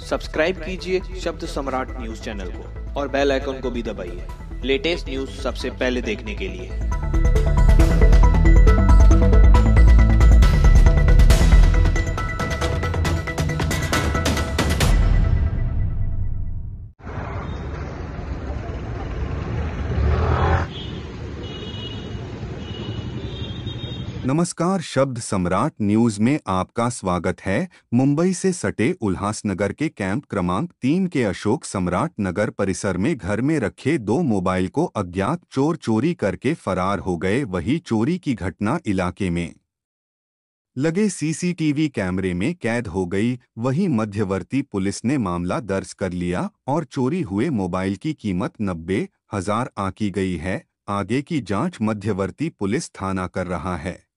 सब्सक्राइब कीजिए शब्द सम्राट न्यूज चैनल को और बेल आइकन को भी दबाइए लेटेस्ट न्यूज सबसे पहले देखने के लिए। नमस्कार, शब्द सम्राट न्यूज में आपका स्वागत है। मुंबई से सटे उल्हासनगर के कैंप क्रमांक 3 के अशोक सम्राट नगर परिसर में घर में रखे 2 मोबाइल को अज्ञात चोर चोरी करके फरार हो गए। वही चोरी की घटना इलाके में लगे सीसीटीवी कैमरे में कैद हो गई। वहीं मध्यवर्ती पुलिस ने मामला दर्ज कर लिया और चोरी हुए मोबाइल की कीमत 90,000 आंकी गई है। आगे की जांच मध्यवर्ती पुलिस थाना कर रहा है।